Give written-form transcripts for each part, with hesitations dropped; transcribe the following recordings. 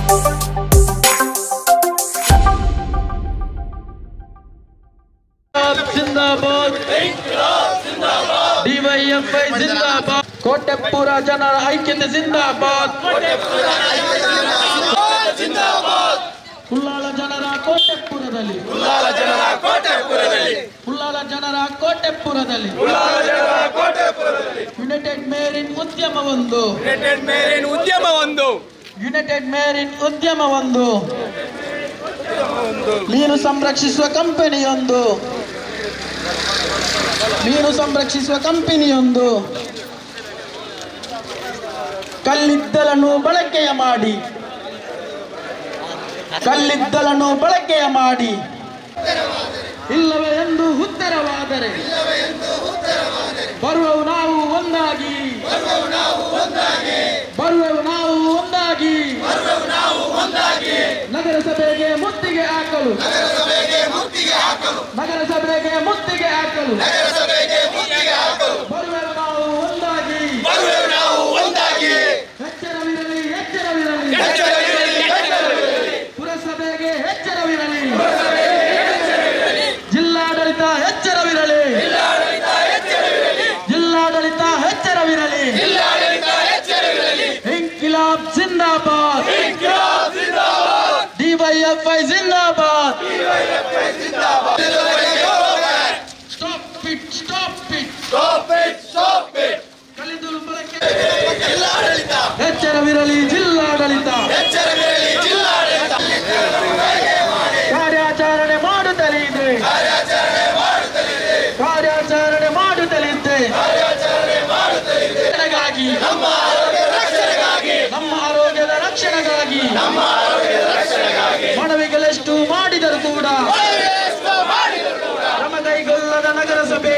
जिंदाबाद DYFI जिंदाबाद कोटेपुर जनर ऐक्यते जिंदाबाद ಉಳ್ಳಾಲ ಜನರ ಕೋಟೆಪುರದಲ್ಲಿ ಯುನೈಟೆಡ್ ಮೇರಿನ್ ಉದ್ಯಮವೊಂದು ಮೀನು ಸಂರಕ್ಷಿಸುವ ಕಂಪನಿಯೊಂದು ಕಲ್ಲಿದ್ದಲನ್ನು ಬಳಕೆಯ ಮಾಡಿ ಇಲ್ಲವೇ ಎಂದು ಉತ್ತರವಾದರೆ ಬರುವೆವು ನಾವು ಒಂದಾಗಿ ನಗರಸಭೆಗೆ ಮುತ್ತಿಗೆ ಹಾಕಲು ಬರುವೆವು ನಾವು ಒಂದಾಗಿ ಎಚ್ಚರವಿರಲಿ ಪುರಸಭೆಗೆ ಎಚ್ಚರವಿರಲಿ ಜಿಲ್ಲಾಡಳಿತ ಎಚ್ಚರವಿರಲಿ इंकिलाब जिंदाबाद DYFI जिंदाबाद Stop it ಕಲಿದುಲು ಬಳಕೆ ಎಚ್ಚರವಿರಲಿ ಜಿಲ್ಲಾಡಳಿತ ಕಾರ್ಯಾಚರಣೆ ಮಾಡುತ್ತಲಿದೆ ನಮ್ಮ ಆರೋಗ್ಯದ ರಕ್ಷಣೆಗಾಗಿ ಮನವಿಗಳೆಷ್ಟು ಮಾಡಿದರೂ ಕೂಡ ಕ್ರಮ ಕೈಗೊಳ್ಳದ ನಗರಸಭೆ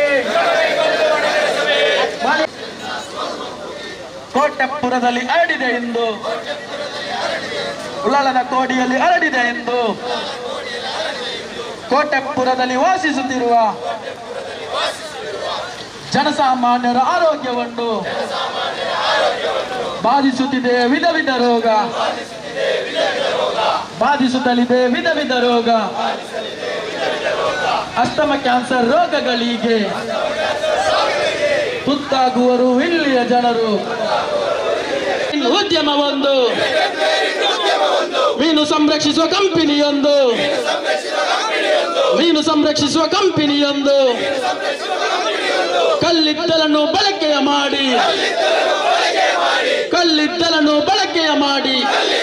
ಕೋಟೆಪುರದಲ್ಲಿ ಹರಡಿದೆ ಎಂದು ಉಳ್ಳಾಲದ ಕೋಡಿಯಲ್ಲಿ ಹರಡಿದೆ ಎಂದು ಕೋಟೆಪುರದಲ್ಲಿ ವಾಸಿಸುತ್ತಿರುವ ಜನಸಾಮಾನ್ಯರ ಆರೋಗ್ಯವನ್ನು ಬಾಧಿಸುತ್ತಿದೆ ವಿಧ ರೋಗ ಅಸ್ತಮ ಕ್ಯಾನ್ಸರ್ ರೋಗಗಳಿಗೆ ತುತ್ತಾಗುವರು ಇಲ್ಲಿಯ ಜನರು ಉದ್ಯಮವೊಂದು ಮೀನು ಸಂರಕ್ಷಿಸುವ ಕಂಪನಿಯೊಂದು ಕಲ್ಲಿದ್ದಲನ್ನು ಬಳಕೆಯ ಮಾಡಿ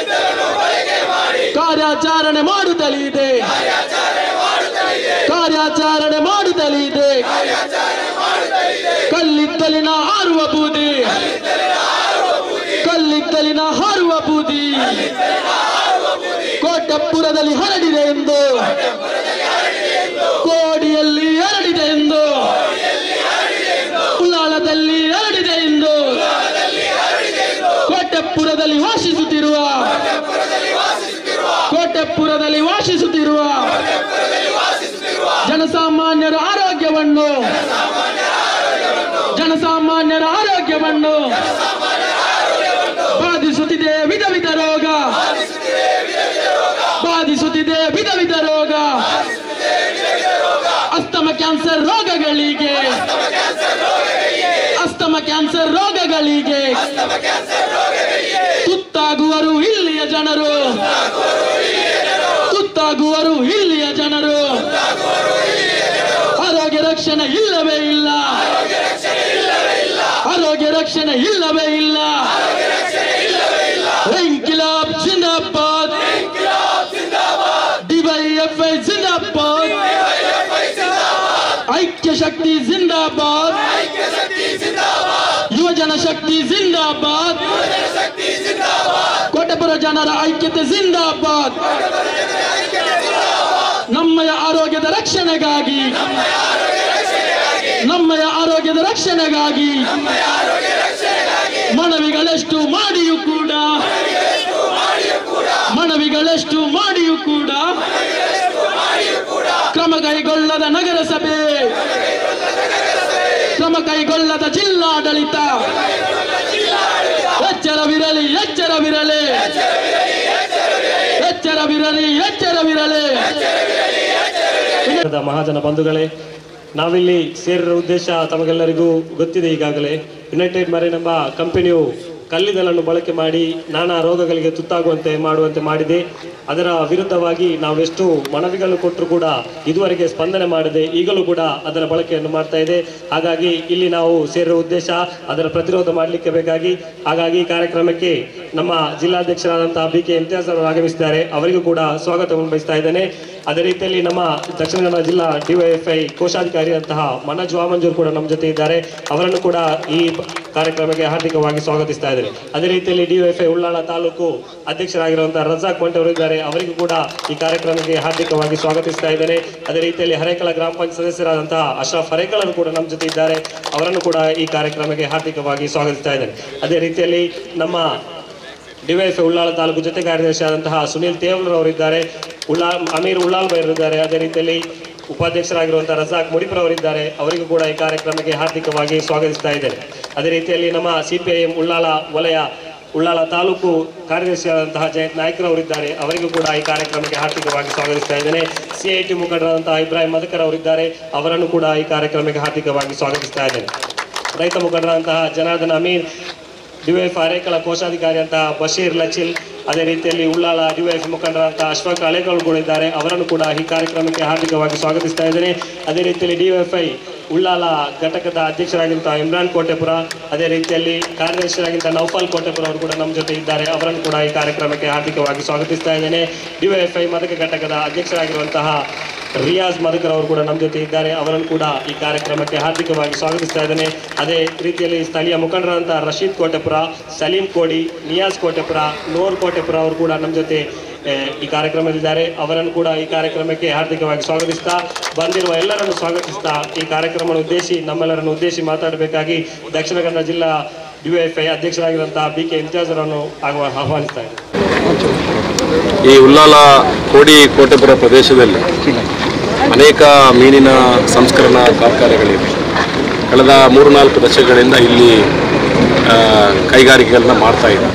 ಕಾರ್ಯಾಚರಣೆ ಮಾಡುತ್ತಲಿದೆ ಕಲ್ಲಿದ್ದಲಿನ ಹಾರುವ ಬೂದಿ ಕೋಟೆಪುರದಲ್ಲಿ ಹರಡಿದೆ ಎಂದು ಕೋಡಿಯಲ್ಲಿ ಹರಡಿದೆ ಎಂದು ಉಳ್ಳಾಲದಲ್ಲಿ ಹರಡಿದೆ ಎಂದು ಕೋಟೆಪುರದಲ್ಲಿ ವಾಸಿಸುತ್ತಿರುವ ಜನಸಾಮಾನ್ಯರ ಆರೋಗ್ಯವನ್ನು ಬಾಧಿಸುತ್ತಿದೆ ವಿಧ ರೋಗ ಅಸ್ತಮ ಕ್ಯಾನ್ಸರ್ ರೋಗಗಳಿಗೆ ತುತ್ತಾಗುವರು ಇಲ್ಲಿಯ ಜನರು ಆರೋಗ್ಯ ರಕ್ಷಣೆ ಇಲ್ಲವೇ ಇಲ್ಲ ಇಂಕಿಲಾಬ್ ಜಿಂದಾಬಾದ್ DYFI ಜಿಂದಾಬಾದ್ ಐಕ್ಯ ಶಕ್ತಿ ಜಿಂದಾಬಾದ್ ಯುವಜನ ಶಕ್ತಿ ಜಿಂದಾಬಾದ್ ಕೋಟೆಪುರ ಜನರ ಐಕ್ಯತೆ ಜಿಂದಾಬಾದ್ ನಮ್ಮಯ ಆರೋಗ್ಯದ ರಕ್ಷಣೆಗಾಗಿ ಮನವಿಗಳೆಷ್ಟು ಮಾಡಿಯೂ ಕೂಡ ಕ್ರಮ ಕೈಗೊಳ್ಳದ ನಗರಸಭೆ ಜಿಲ್ಲಾಡಳಿತ ಎಚ್ಚರವಿರಲಿ ಎಚ್ಚರವಿರಲಿ ಎಚ್ಚರವಿರಲಿ. ಮಹಾಜನ ಬಂಧುಗಳೇ, ನಾವಿಲ್ಲಿ ಸೇರಿರೋ ಉದ್ದೇಶ ತಮಗೆಲ್ಲರಿಗೂ ಗೊತ್ತಿದೆ. ಈಗಾಗಲೇ ಯುನೈಟೆಡ್ ಮರೈನ್ ಎಂಬ ಕಂಪನಿಯು ಕಲ್ಲಿದ್ದಲನ್ನು ಬಳಕೆ ಮಾಡಿ ನಾನಾ ರೋಗಗಳಿಗೆ ತುತ್ತಾಗುವಂತೆ ಮಾಡಿದೆ. ಅದರ ವಿರುದ್ಧವಾಗಿ ನಾವೆಷ್ಟು ಮನವಿಗಳು ಕೊಟ್ಟರೂ ಕೂಡ ಇದುವರೆಗೆ ಸ್ಪಂದನೆ ಮಾಡದೆ ಈಗಲೂ ಕೂಡ ಅದರ ಬಳಕೆಯನ್ನು ಮಾಡ್ತಾ ಇದೆ. ಹಾಗಾಗಿ ಇಲ್ಲಿ ನಾವು ಸೇರಿರೋ ಉದ್ದೇಶ ಅದರ ಪ್ರತಿರೋಧ ಮಾಡಲಿಕ್ಕೆ ಬೇಕಾಗಿ. ಹಾಗಾಗಿ ಈ ಕಾರ್ಯಕ್ರಮಕ್ಕೆ ನಮ್ಮ ಜಿಲ್ಲಾಧ್ಯಕ್ಷರಾದಂತಹ BK ಇಮ್ತಿಯಾಜ್ ಅವರು ಆಗಮಿಸಿದ್ದಾರೆ. ಅವರಿಗೂ ಕೂಡ ಸ್ವಾಗತವನ್ನು ಬಯಸ್ತಾ ಇದ್ದೇನೆ. ಅದೇ ರೀತಿಯಲ್ಲಿ ನಮ್ಮ ದಕ್ಷಿಣ ಕನ್ನಡ ಜಿಲ್ಲಾ DYFI ಕೋಶಾಧಿಕಾರಿಯಂತಹ ಮನೋಜ್ ವಾಮಂಜೂರ್ ಕೂಡ ನಮ್ಮ ಜೊತೆ ಇದ್ದಾರೆ. ಅವರನ್ನು ಕೂಡ ಈ ಕಾರ್ಯಕ್ರಮಕ್ಕೆ ಹಾರ್ದಿಕವಾಗಿ ಸ್ವಾಗತಿಸ್ತಾ ಇದ್ದಾರೆ. ಅದೇ ರೀತಿಯಲ್ಲಿ DYFI ಉಳ್ಳಾಳ ತಾಲೂಕು ಅಧ್ಯಕ್ಷರಾಗಿರುವಂತಹ ರಜಾಕ್ ಮಂಟೆ ಅವರು ಇದ್ದಾರೆ. ಅವರಿಗೂ ಕೂಡ ಈ ಕಾರ್ಯಕ್ರಮಕ್ಕೆ ಹಾರ್ದಿಕವಾಗಿ ಸ್ವಾಗತಿಸ್ತಾ ಇದ್ದೇನೆ. ಅದೇ ರೀತಿಯಲ್ಲಿ ಹರೇಕಳ ಗ್ರಾಮ ಪಂಚಾಯತ್ ಸದಸ್ಯರಾದಂತಹ ಅಶ್ರಫ್ ಹರೇಕಳರು ಕೂಡ ನಮ್ಮ ಜೊತೆ ಇದ್ದಾರೆ. ಅವರನ್ನು ಕೂಡ ಈ ಕಾರ್ಯಕ್ರಮಕ್ಕೆ ಹಾರ್ದಿಕವಾಗಿ ಸ್ವಾಗತಿಸ್ತಾ ಇದ್ದೇನೆ. ಅದೇ ರೀತಿಯಲ್ಲಿ ನಮ್ಮ DYFI ಉಳ್ಳಾಳ ತಾಲೂಕು ಜೊತೆ ಕಾರ್ಯದರ್ಶಿ ಆದಂತಹ ಸುನೀಲ್ ತೇವಲರ್ ಅವರಿದ್ದಾರೆ. ಅಮೀರ್ ಉಳ್ಳಾಲ್ ಬೈರಿದ್ದಾರೆ. ಅದೇ ರೀತಿಯಲ್ಲಿ ಉಪಾಧ್ಯಕ್ಷರಾಗಿರುವಂತಹ ರಜಾಕ್ ಮುಡಿಪುರ ಅವರಿದ್ದಾರೆ. ಅವರಿಗೂ ಕೂಡ ಈ ಕಾರ್ಯಕ್ರಮಕ್ಕೆ ಹಾರ್ದಿಕವಾಗಿ ಸ್ವಾಗತಿಸ್ತಾ ಇದ್ದೇನೆ. ಅದೇ ರೀತಿಯಲ್ಲಿ ನಮ್ಮ CPIM ಉಳ್ಳಾಳ ವಲಯ ಉಳ್ಳಾಳ ತಾಲೂಕು ಕಾರ್ಯದರ್ಶಿಯಾದಂತಹ ಜಯಂತ್ ನಾಯ್ಕರವರಿದ್ದಾರೆ. ಅವರಿಗೂ ಕೂಡ ಈ ಕಾರ್ಯಕ್ರಮಕ್ಕೆ ಹಾರ್ದಿಕವಾಗಿ ಸ್ವಾಗತಿಸ್ತಾ ಇದ್ದೇನೆ. CIT ಮುಖಂಡರಾದಂತಹ ಇಬ್ರಾಹಿಂ ಮದಕರ್ ಅವರಿದ್ದಾರೆ. ಅವರನ್ನು ಕೂಡ ಈ ಕಾರ್ಯಕ್ರಮಕ್ಕೆ ಹಾರ್ದಿಕವಾಗಿ ಸ್ವಾಗತಿಸ್ತಾ ಇದ್ದೇನೆ. ರೈತ ಮುಖಂಡರಾದಂತಹ ಜನಾರ್ದನ್ ಅಮೀರ್, DYFI ಹರೇಕಳ ಕೋಶಾಧಿಕಾರಿ ಅಂತ ಬಶೀರ್ ಲಚಿಲ್, ಅದೇ ರೀತಿಯಲ್ಲಿ ಉಳ್ಳಾಳ DYFI ಮುಖಂಡರಾದಂತಹ ಅಶ್ಫಾಕ್ ಅಳೆಗಳಿದ್ದಾರೆ. ಅವರನ್ನು ಕೂಡ ಈ ಕಾರ್ಯಕ್ರಮಕ್ಕೆ ಹಾರ್ದಿಕವಾಗಿ ಸ್ವಾಗತಿಸ್ತಾ ಇದ್ದೇನೆ. ಅದೇ ರೀತಿಯಲ್ಲಿ DYFI ಉಳ್ಳಾಳ ಘಟಕದ ಅಧ್ಯಕ್ಷರಾಗಿರುವಂತಹ ಇಮ್ರಾನ್ ಕೋಟೆಪುರ, ಅದೇ ರೀತಿಯಲ್ಲಿ ಕಾರ್ಯದರ್ಶಿಯಾಗಿದ್ದ ನೌಫಲ್ ಕೋಟೆಪುರ ಅವರು ಕೂಡ ನಮ್ಮ ಜೊತೆ ಇದ್ದಾರೆ. ಅವರನ್ನು ಕೂಡ ಈ ಕಾರ್ಯಕ್ರಮಕ್ಕೆ ಹಾರ್ದಿಕವಾಗಿ ಸ್ವಾಗತಿಸ್ತಾ ಇದ್ದೇನೆ. DYFI ಮದಕ ಘಟಕದ ಅಧ್ಯಕ್ಷರಾಗಿರುವಂತಹ ರಿಯಾಜ್ ಮದಕರ್ ಅವರು ಕೂಡ ನಮ್ಮ ಜೊತೆ ಇದ್ದಾರೆ. ಅವರನ್ನು ಕೂಡ ಈ ಕಾರ್ಯಕ್ರಮಕ್ಕೆ ಹಾರ್ದಿಕವಾಗಿ ಸ್ವಾಗತಿಸ್ತಾ ಇದ್ದೇನೆ. ಅದೇ ರೀತಿಯಲ್ಲಿ ಸ್ಥಳೀಯ ಮುಖಂಡರಾದಂತಹ ರಶೀದ್ ಕೋಟೆಪುರ, ಸಲೀಂ ಕೋಡಿ, ನಿಯಾಜ್ ಕೋಟೆಪುರ, ನೂರ್ ಕೋಟೆಪುರ ಅವರು ಕೂಡ ನಮ್ಮ ಜೊತೆ ಈ ಕಾರ್ಯಕ್ರಮದಲ್ಲಿದ್ದಾರೆ. ಅವರನ್ನು ಕೂಡ ಈ ಕಾರ್ಯಕ್ರಮಕ್ಕೆ ಹಾರ್ದಿಕವಾಗಿ ಸ್ವಾಗತಿಸ್ತಾ ಬಂದಿರುವ ಎಲ್ಲರನ್ನು ಸ್ವಾಗತಿಸ್ತಾ ಈ ಕಾರ್ಯಕ್ರಮವನ್ನು ಉದ್ದೇಶಿ ನಮ್ಮೆಲ್ಲರನ್ನು ಉದ್ದೇಶಿ ಮಾತಾಡಬೇಕಾಗಿ ದಕ್ಷಿಣ ಕನ್ನಡ ಜಿಲ್ಲಾ DYFI ಅಧ್ಯಕ್ಷರಾಗಿರುವಂತಹ BK ಇಮ್ತಿಯಾಜ್ ಅವರನ್ನು ಆಹ್ವಾನಿಸ್ತಾ ಇದ್ದಾರೆ. ಈ ಉಳ್ಳಾಲ ಕೋಟೆಪುರ ಪ್ರದೇಶದಲ್ಲಿ ಅನೇಕ ಮೀನಿನ ಸಂಸ್ಕರಣಾ ಕಾರ್ಖಾನೆಗಳಿವೆ. ಕಳೆದ 3-4 ದಶಕಗಳಿಂದ ಇಲ್ಲಿ ಕೈಗಾರಿಕೆಗಳನ್ನ ಮಾಡ್ತಾ ಇದೆ.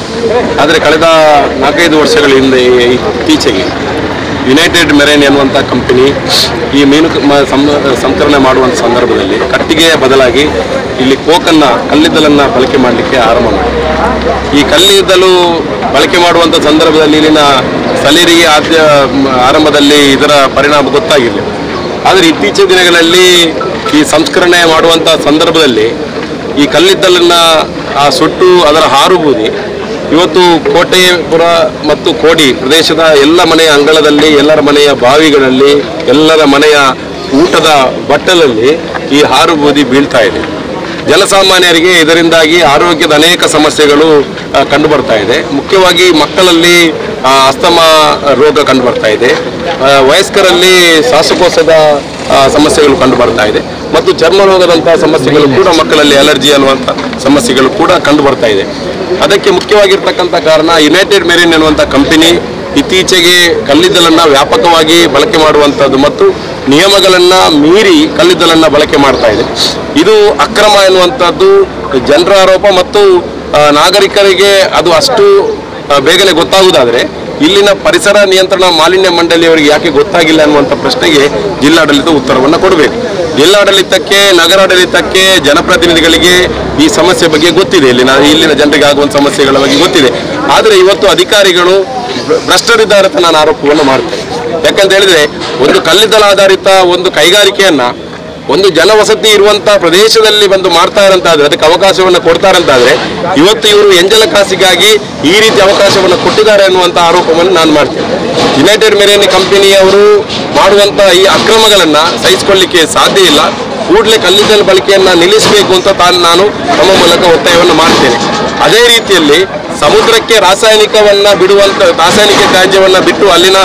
ಆದರೆ ಕಳೆದ 4-5 ವರ್ಷಗಳ ಹಿಂದೆ ಇತ್ತೀಚೆಗೆ ಯುನೈಟೆಡ್ ಮೆರೈನ್ ಎನ್ನುವಂಥ ಕಂಪನಿ ಈ ಮೀನು ಸಂಸ್ಕರಣೆ ಮಾಡುವಂಥ ಸಂದರ್ಭದಲ್ಲಿ ಕಟ್ಟಿಗೆಯ ಬದಲಾಗಿ ಇಲ್ಲಿ ಕಲ್ಲಿದ್ದಲನ್ನು ಬಳಕೆ ಮಾಡಲಿಕ್ಕೆ ಆರಂಭ ಮಾಡಿದೆ. ಈ ಕಲ್ಲಿದ್ದಲು ಬಳಕೆ ಮಾಡುವಂಥ ಸಂದರ್ಭದಲ್ಲಿ ಇಲ್ಲಿನ ಸ್ಥಳೀಯರಿಗೆ ಆರಂಭದಲ್ಲಿ ಇದರ ಪರಿಣಾಮ ಗೊತ್ತಾಗಿರಲಿಲ್ಲ. ಆದರೆ ಇತ್ತೀಚಿನ ದಿನಗಳಲ್ಲಿ ಈ ಸಂಸ್ಕರಣೆ ಮಾಡುವಂಥ ಸಂದರ್ಭದಲ್ಲಿ ಈ ಕಲ್ಲಿದ್ದಲನ್ನು ಸುಟ್ಟು ಅದರ ಹಾರುಬೂದಿ ಇವತ್ತು ಕೋಟೆಪುರ ಮತ್ತು ಕೋಡಿ ಪ್ರದೇಶದ ಎಲ್ಲ ಮನೆಯ ಅಂಗಳದಲ್ಲಿ, ಎಲ್ಲರ ಮನೆಯ ಬಾವಿಗಳಲ್ಲಿ, ಎಲ್ಲರ ಮನೆಯ ಊಟದ ಬಟ್ಟಲಲ್ಲಿ ಈ ಹಾರುಬೂದಿ ಬೀಳ್ತಾ ಇದೆ. ಜನಸಾಮಾನ್ಯರಿಗೆ ಇದರಿಂದಾಗಿ ಆರೋಗ್ಯದ ಅನೇಕ ಸಮಸ್ಯೆಗಳು ಕಂಡುಬರ್ತಾ ಇದೆ. ಮುಖ್ಯವಾಗಿ ಮಕ್ಕಳಲ್ಲಿ ಅಸ್ತಮಾ ರೋಗ ಕಂಡುಬರ್ತಾ ಇದೆ. ವಯಸ್ಕರಲ್ಲಿ ಶ್ವಾಸಕೋಶದ ಸಮಸ್ಯೆಗಳು ಕಂಡುಬರ್ತಾ ಇದೆ ಮತ್ತು ಚರ್ಮ ರೋಗದಂತಹ ಸಮಸ್ಯೆಗಳು ಕೂಡ ಮಕ್ಕಳಲ್ಲಿ ಅಲರ್ಜಿ ಅನ್ನುವಂಥ ಸಮಸ್ಯೆಗಳು ಕೂಡ ಕಂಡುಬರ್ತಾ ಇದೆ. ಅದಕ್ಕೆ ಮುಖ್ಯವಾಗಿರ್ತಕ್ಕಂಥ ಕಾರಣ ಯುನೈಟೆಡ್ ಮೆರೈನ್ ಎನ್ನುವಂಥ ಕಂಪನಿ ಇತ್ತೀಚೆಗೆ ಕಲ್ಲಿದ್ದಲನ್ನು ವ್ಯಾಪಕವಾಗಿ ಬಳಕೆ ಮಾಡುವಂಥದ್ದು ಮತ್ತು ನಿಯಮಗಳನ್ನು ಮೀರಿ ಕಲ್ಲಿದ್ದಲನ್ನು ಬಳಕೆ ಮಾಡ್ತಾ ಇದೆ. ಇದು ಅಕ್ರಮ ಎನ್ನುವಂಥದ್ದು ಜನರ ಆರೋಪ ಮತ್ತು ನಾಗರಿಕರಿಗೆ ಅದು ಅಷ್ಟು ಬೇಗನೆ ಗೊತ್ತಾಗುವುದಾದರೆ ಇಲ್ಲಿನ ಪರಿಸರ ನಿಯಂತ್ರಣ ಮಾಲಿನ್ಯ ಮಂಡಳಿಯವರಿಗೆ ಯಾಕೆ ಗೊತ್ತಾಗಿಲ್ಲ ಅನ್ನುವಂಥ ಪ್ರಶ್ನೆಗೆ ಜಿಲ್ಲಾಡಳಿತ ಉತ್ತರವನ್ನು ಕೊಡಬೇಕು. ಜಿಲ್ಲಾಡಳಿತಕ್ಕೆ, ನಗರಾಡಳಿತಕ್ಕೆ, ಜನಪ್ರತಿನಿಧಿಗಳಿಗೆ ಈ ಸಮಸ್ಯೆ ಬಗ್ಗೆ ಗೊತ್ತಿದೆ. ಇಲ್ಲಿನ ಜನರಿಗೆ ಆಗುವಂಥ ಸಮಸ್ಯೆಗಳ ಬಗ್ಗೆ ಗೊತ್ತಿದೆ. ಆದರೆ ಇವತ್ತು ಅಧಿಕಾರಿಗಳು ಭ್ರಷ್ಟರಿದ್ದಾರೆ ಅಂತ ನಾನು ಆರೋಪವನ್ನು ಮಾಡ್ತೇನೆ. ಯಾಕಂತ ಹೇಳಿದ್ರೆ ಒಂದು ಕಲ್ಲಿದ್ದಲ ಆಧಾರಿತ ಒಂದು ಕೈಗಾರಿಕೆಯನ್ನು ಒಂದು ಜನವಸತಿ ಇರುವಂಥ ಪ್ರದೇಶದಲ್ಲಿ ಬಂದು ಮಾಡ್ತಾ ಇರಂತಾದ್ರೆ, ಅದಕ್ಕೆ ಅವಕಾಶವನ್ನು ಕೊಡ್ತಾರಂತಾದ್ರೆ, ಇವತ್ತು ಇವರು ಎಂಜಲ ಕಾಸಿಗಾಗಿ ಈ ರೀತಿ ಅವಕಾಶವನ್ನು ಕೊಟ್ಟಿದ್ದಾರೆ ಅನ್ನುವಂಥ ಆರೋಪವನ್ನು ನಾನು ಮಾಡ್ತೇನೆ. ಯುನೈಟೆಡ್ ಮೆರೈನ್ ಕಂಪನಿಯವರು ಮಾಡುವಂಥ ಈ ಅಕ್ರಮಗಳನ್ನು ಸಹಿಸಿಕೊಳ್ಳಲಿಕ್ಕೆ ಸಾಧ್ಯ ಇಲ್ಲ. ಕೂಡಲೇ ಕಲ್ಲಿದ್ದಲು ಬಳಕೆಯನ್ನು ನಿಲ್ಲಿಸಬೇಕು ಅಂತ ನಾನು ನಮ್ಮ ಮೂಲಕ ಒತ್ತಾಯವನ್ನು ಮಾಡ್ತೇನೆ. ಅದೇ ರೀತಿಯಲ್ಲಿ ಸಮುದ್ರಕ್ಕೆ ರಾಸಾಯನಿಕ ತ್ಯಾಜ್ಯವನ್ನು ಬಿಟ್ಟು ಅಲ್ಲಿನ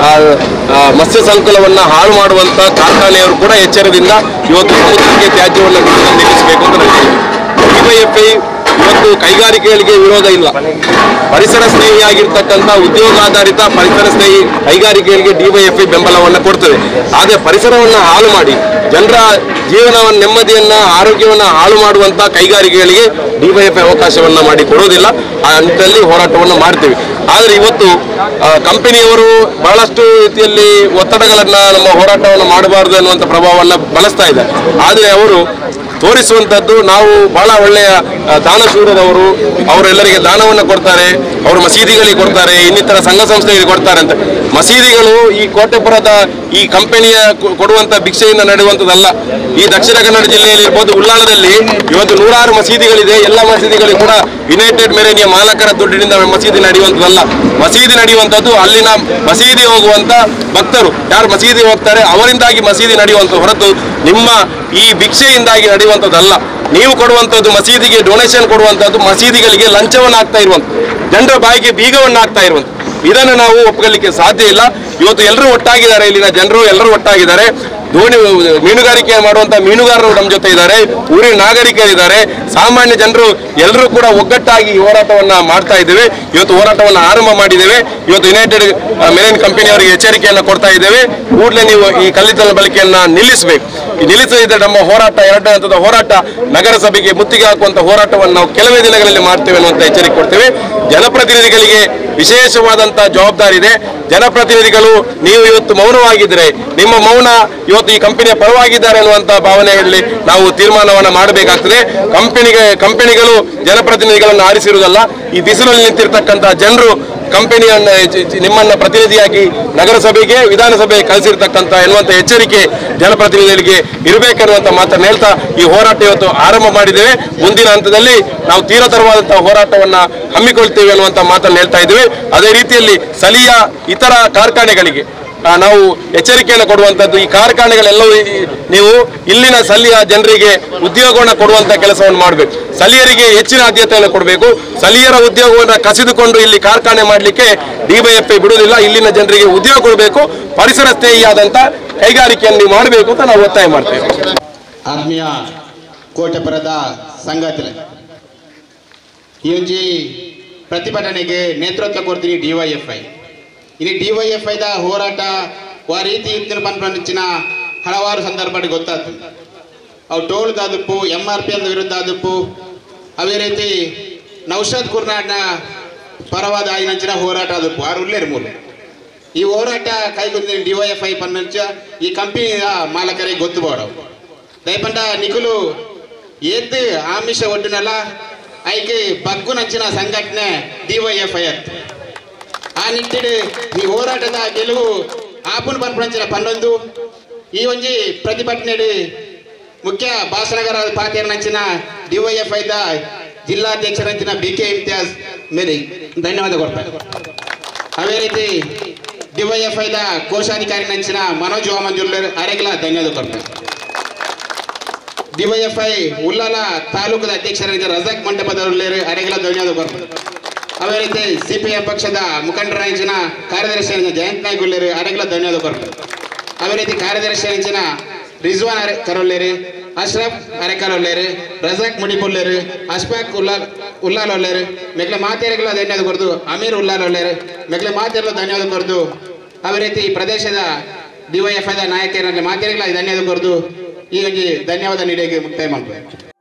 ಮತ್ಸ್ಯ ಸಂಕುಲವನ್ನು ಹಾಳು ಮಾಡುವಂಥ ಕಾರ್ಖಾನೆಯವರು ಕೂಡ ಎಚ್ಚರದಿಂದ ಇವತ್ತು ಸಮುದ್ರಕ್ಕೆ ತ್ಯಾಜ್ಯವನ್ನು ಬಿಡುವುದನ್ನು ನಿಲ್ಲಿಸಬೇಕು ಅಂತ ನಾನು DYFI ಇವತ್ತು ಕೈಗಾರಿಕೆಗಳಿಗೆ ವಿರೋಧ ಇಲ್ಲ. ಪರಿಸರ ಸ್ನೇಹಿಯಾಗಿರ್ತಕ್ಕಂಥ ಉದ್ಯೋಗಾಧಾರಿತ ಪರಿಸರ ಸ್ನೇಹಿ ಕೈಗಾರಿಕೆಗಳಿಗೆ ಡಿವೈಎಫ್ಐ ಬೆಂಬಲವನ್ನು ಕೊಡ್ತದೆ. ಆದರೆ ಪರಿಸರವನ್ನು ಹಾಳು ಮಾಡಿ ಜನರ ಜೀವನವನ್ನು, ನೆಮ್ಮದಿಯನ್ನ, ಆರೋಗ್ಯವನ್ನು ಹಾಳು ಮಾಡುವಂತ ಕೈಗಾರಿಕೆಗಳಿಗೆ ಡಿವೈಎಫ್ಐ ಅವಕಾಶವನ್ನ ಮಾಡಿ ಕೊಡೋದಿಲ್ಲ. ಆ ಹಂತದಲ್ಲಿ ಹೋರಾಟವನ್ನು ಮಾಡ್ತೀವಿ. ಆದರೆ ಇವತ್ತು ಕಂಪನಿಯವರು ಬಹಳಷ್ಟು ರೀತಿಯಲ್ಲಿ ಒತ್ತಡಗಳನ್ನ ನಮ್ಮ ಹೋರಾಟವನ್ನು ಮಾಡಬಾರದು ಅನ್ನುವಂಥ ಪ್ರಭಾವವನ್ನು ಬಳಸ್ತಾ ಇದ್ದಾರೆ. ಆದರೆ ಅವರು ತೋರಿಸುವಂಥದ್ದು ನಾವು ಬಹಳ ಒಳ್ಳೆಯ ದಾನಶೂರದವರು, ಅವರೆಲ್ಲರಿಗೆ ದಾನವನ್ನು ಕೊಡ್ತಾರೆ, ಅವರು ಮಸೀದಿಗಳಿಗೆ ಕೊಡ್ತಾರೆ, ಇನ್ನಿತರ ಸಂಘ ಸಂಸ್ಥೆಗಳಿಗೆ ಕೊಡ್ತಾರೆ ಅಂತ. ಮಸೀದಿಗಳು ಈ ಕೋಟೆಪುರದ ಈ ಕಂಪನಿಯ ಕೊಡುವಂಥ ಭಿಕ್ಷೆಯಿಂದ ನಡೆಯುವಂಥದ್ದಲ್ಲ. ಈ ದಕ್ಷಿಣ ಕನ್ನಡ ಜಿಲ್ಲೆಯಲ್ಲಿ ಇರ್ಬೋದು, ಉಳ್ಳಾಳದಲ್ಲಿ ಇವತ್ತು 100 ಮಸೀದಿಗಳಿದೆ. ಎಲ್ಲ ಮಸೀದಿಗಳಿಗೆ ಕೂಡ ಯುನೈಟೆಡ್ ಮೆರೇನಿಯ ಮಾಲಕರ ದುಡ್ಡಿನಿಂದ ಮಸೀದಿ ನಡೆಯುವಂಥದ್ದಲ್ಲ. ಮಸೀದಿ ನಡೆಯುವಂಥದ್ದು ಅಲ್ಲಿನ ಮಸೀದಿ ಹೋಗುವಂಥ ಭಕ್ತರು ಯಾರು ಮಸೀದಿ ಹೋಗ್ತಾರೆ ಅವರಿಂದಾಗಿ ಮಸೀದಿ ನಡೆಯುವಂಥ ಹೊರತು ನಿಮ್ಮ ಈ ಭಿಕ್ಷೆಯಿಂದಾಗಿ ನಡೆಯುವಂಥದ್ದಲ್ಲ. ನೀವು ಕೊಡುವಂಥದ್ದು ಮಸೀದಿಗೆ ಡೊನೇಷನ್ ಕೊಡುವಂಥದ್ದು ಮಸೀದಿಗಳಿಗೆ ಲಂಚವನ್ನು ಹಾಕ್ತಾ ಇರುವಂಥದ್ದು, ಜನರ ಬಾಯಿಗೆ ಬೀಗವನ್ನು ಹಾಕ್ತಾ ಇರುವಂಥದ್ದು. ಇದನ್ನು ನಾವು ಒಪ್ಕೊಳ್ಳಿಕ್ಕೆ ಸಾಧ್ಯ ಇಲ್ಲ. ಇವತ್ತು ಎಲ್ಲರೂ ಒಟ್ಟಾಗಿದ್ದಾರೆ, ಇಲ್ಲಿನ ಜನರು ಎಲ್ಲರೂ ಒಟ್ಟಾಗಿದ್ದಾರೆ. ಮೀನುಗಾರಿಕೆ ಮಾಡುವಂತ ಮೀನುಗಾರರು ನಮ್ಮ ಜೊತೆ ಇದ್ದಾರೆ, ಊರಿನ ನಾಗರಿಕರಿದ್ದಾರೆ, ಸಾಮಾನ್ಯ ಜನರು ಎಲ್ಲರೂ ಕೂಡ ಒಗ್ಗಟ್ಟಾಗಿ ಹೋರಾಟವನ್ನ ಮಾಡ್ತಾ ಇದ್ದೇವೆ. ಇವತ್ತು ಹೋರಾಟವನ್ನು ಆರಂಭ ಮಾಡಿದ್ದೇವೆ. ಇವತ್ತು ಯುನೈಟೆಡ್ ಮೆರೈನ್ ಕಂಪನಿಯವರಿಗೆ ಎಚ್ಚರಿಕೆಯನ್ನು ಕೊಡ್ತಾ ಇದ್ದೇವೆ. ಕೂಡಲೇ ನೀವು ಈ ಕಲ್ಲಿದ್ದಲ ಬಳಕೆಯನ್ನ ನಿಲ್ಲಿಸಬೇಕು. ನಿಲ್ಲಿಸದಿದ್ದರೆ ನಮ್ಮ ಹೋರಾಟ, 2ನೇ ಹಂತದ ಹೋರಾಟ, ನಗರಸಭೆಗೆ ಮುತ್ತಿಗೆ ಹಾಕುವಂತ ಹೋರಾಟವನ್ನು ನಾವು ಕೆಲವೇ ದಿನಗಳಲ್ಲಿ ಮಾಡ್ತೇವೆ ಅನ್ನುವಂತ ಎಚ್ಚರಿಕೆ ಕೊಡ್ತೇವೆ. ಜನಪ್ರತಿನಿಧಿಗಳಿಗೆ ವಿಶೇಷವಾದಂತಹ ಜವಾಬ್ದಾರಿ ಇದೆ. ಜನಪ್ರತಿನಿಧಿಗಳು ನೀವು ಇವತ್ತು ಮೌನವಾಗಿದ್ದರೆ ನಿಮ್ಮ ಮೌನ ಇವತ್ತು ಈ ಕಂಪನಿಯ ಪರವಾಗಿದ್ದಾರೆ ಅನ್ನುವಂಥ ಭಾವನೆಯಲ್ಲಿ ನಾವು ತೀರ್ಮಾನವನ್ನು ಮಾಡಬೇಕಾಗ್ತದೆ. ಕಂಪನಿಗಳು ಜನಪ್ರತಿನಿಧಿಗಳನ್ನು ಆರಿಸಿರುವುದಲ್ಲ, ಈ ಬಿಸಿಲಲ್ಲಿ ನಿಂತಿರ್ತಕ್ಕಂಥ ಜನರು ಕಂಪನಿಯನ್ನ ನಿಮ್ಮನ್ನ ಪ್ರತಿನಿಧಿಯಾಗಿ ನಗರಸಭೆಗೆ, ವಿಧಾನಸಭೆಗೆ ಕಳಿಸಿರ್ತಕ್ಕಂಥ ಎನ್ನುವಂಥ ಎಚ್ಚರಿಕೆ ಜನಪ್ರತಿನಿಧಿಗಳಿಗೆ ಇರಬೇಕೆನ್ನುವಂಥ ಮಾತನ್ನು ಹೇಳ್ತಾ ಈ ಹೋರಾಟ ಇವತ್ತು ಆರಂಭ ಮಾಡಿದ್ದೇವೆ. ಮುಂದಿನ ಹಂತದಲ್ಲಿ ನಾವು ತೀವ್ರತರವಾದಂತಹ ಹೋರಾಟವನ್ನ ಹಮ್ಮಿಕೊಳ್ತೇವೆ ಅನ್ನುವಂಥ ಮಾತನ್ನು ಹೇಳ್ತಾ ಇದ್ದೇವೆ. ಅದೇ ರೀತಿಯಲ್ಲಿ ಸ್ಥಳೀಯ ಇತರ ಕಾರ್ಖಾನೆಗಳಿಗೆ ನಾವು ಎಚ್ಚರಿಕೆಯನ್ನು ಕೊಡುವಂಥದ್ದು, ಈ ಕಾರ್ಖಾನೆಗಳೆಲ್ಲವೂ ನೀವು ಇಲ್ಲಿನ ಸ್ಥಳೀಯ ಜನರಿಗೆ ಉದ್ಯೋಗವನ್ನು ಕೊಡುವಂಥ ಕೆಲಸವನ್ನು ಮಾಡಬೇಕು. ಸ್ಥಳೀಯರಿಗೆ ಹೆಚ್ಚಿನ ಆದ್ಯತೆಯನ್ನು ಕೊಡಬೇಕು. ಸ್ಥಳೀಯರ ಉದ್ಯೋಗವನ್ನು ಕಸಿದುಕೊಂಡು ಇಲ್ಲಿ ಕಾರ್ಖಾನೆ ಮಾಡಲಿಕ್ಕೆ ಡಿವೈಎಫ್ಐ ಬಿಡುವುದಿಲ್ಲ. ಇಲ್ಲಿನ ಜನರಿಗೆ ಉದ್ಯೋಗ ಕೊಡಬೇಕು, ಪರಿಸರ ಸ್ನೇಹಿಯಾದಂಥ ಕೈಗಾರಿಕೆಯನ್ನು ನೀವು ಮಾಡಬೇಕು ಅಂತ ನಾವು ಒತ್ತಾಯ ಮಾಡ್ತೇವೆ. ಆತ್ಮೀಯ ಕೋಟೆಪುರದ ಸಂಘಟನೆ ಈ ಒಂಜಿ ಪ್ರತಿಭಟನೆಗೆ ನೇತೃತ್ವ ಕೊಡ್ತೀನಿ ಡಿವೈಎಫ್ಐ. ಇಲ್ಲಿ ಡಿವೈಎಫ್ಐದ ಹೋರಾಟ ಆ ರೀತಿ ಇತ್ತಿನ ಪಂಪಿನ ಹಲವಾರು ಸಂದರ್ಭಗಳಿಗೆ ಗೊತ್ತಾಯ್ತು. ಅವು ಟೋಲ್ದಾದಪ್ಪು, MRP ವಿರುದ್ಧ ಆದಪ್ಪು, ಅವೇ ರೀತಿ ನೌಷಾದ್ ಕುರ್ನಾಡ್ನ ಪರವಾದ ಆಯ್ನಂಚಿನ ಹೋರಾಟ ಆದಪ್ಪು ಆರು ಉಳ್ಳೇರು ಮೂಲ. ಈ ಹೋರಾಟ ಕೈಗೊಂಡಿನ ಡಿವೈಎಫ್ಐ ಪನ್ನಂಚ ಈ ಕಂಪನಿಯ ಮಾಲಕರಿಗೆ ಗೊತ್ತು ಬೋಡವು ದಯಪಂಡ ನಿಖುಲು ಏತ್ ಆಮಿಷ ಒಡ್ಡಿನಲ್ಲ ಐಕೆ ಬಗ್ಗು ನಂಚಿನ ಸಂಘಟನೆ ಡಿವೈಎಫ್ಐ ಅಂತ. ಆ ನಿಟ್ಟಿಡು ಈ ಹೋರಾಟದ ಗೆಲುವು ಆಪುನ್ ಪನ್ಪಂಚಿನ ಪನ್ನೊಂದು ಈ ಒಂಜಿ ಪ್ರತಿಭಟನೆ ಮುಖ್ಯ ಭಾಷಣಗಾರ ಪಾತ್ರ ನಂಚಿನ ಡಿವೈಎಫ್ಐದ ಜಿಲ್ಲಾಧ್ಯಕ್ಷರಂಚಿನ BK ಇಮ್ತಿಯಾಜ್ ಮೇರಿ ಧನ್ಯವಾದ ಕೊಡ್ತಾರೆ. ಅದೇ ರೀತಿ ಡಿವೈಎಫ್ಐದ ಕೋಶಾಧಿಕಾರಿ ನಂಚಿನ ಮನೋಜ್ ವಾಮಂಜುಲ್ಲರ್ ಅರೆಗಲ ಧನ್ಯವಾದ ಕೊಡ್ತಾರೆ. ಡಿವೈಎಫ್ಐ ಉಳ್ಳಾಲ ತಾಲೂಕದ ಅಧ್ಯಕ್ಷರಾದ ರಜಾಕ್ ಮಂಟಪದವರ್ಲೇರು ಅರೆಗಲ ಧನ್ಯವಾದ ಕೊಡ್ತಾರೆ. ಅದೇ ರೀತಿ CPM ಪಕ್ಷದ ಮುಖಂಡರಾಂಚಿನ ಕಾರ್ಯದರ್ಶಿ ಜಯಂತ್ ನಾಯ್ಕ ಉಳ್ಳೇರು ಅರೆಗಲ ಧನ್ಯವಾದ ಕೊಡ್ತಾರೆ. ಅದೇ ರೀತಿ ಕಾರ್ಯದರ್ಶಿ ಅಂಚಿನ ರಿಜ್ವಾನ್ ಕರೊಲ್ಲೇರು, ಅಶ್ರಫ್ ಅರೆಕರೊಲ್ಲೇರು, ರಜಾಕ್ ಮುಡಿಪುಲ್ಲೇರು, ಅಶ್ಫಾಕ್ ಉಲ್ಲಾಲ್ ಒಲ್ಲೇರು, ಮೆಗ್ಲೆ ಮಾತೇರಿಗಳ ಧನ್ಯವಾದ ಕೊಡ್ದು, ಅಮೀರ್ ಉಲ್ಲಾಲ್ ಒಲ್ಲೇರು ಮೆಗ್ಲೆ ಮಾತೇರಲು ಧನ್ಯವಾದ ಕೊಡ್ದು. ಅದೇ ರೀತಿ ಈ ಪ್ರದೇಶದ ಡಿವೈಎಫ್ಐದ ನಾಯಕರಲ್ಲಿ ಮಾತೇರಿಗಳ ಧನ್ಯವಾದ ಕೊಡ್ದು ಈ ಒಂದು ಧನ್ಯವಾದ ನೀಡಿಕೆ ಮುಕ್ತಾಯ ಮಾಡ್ತಾರೆ.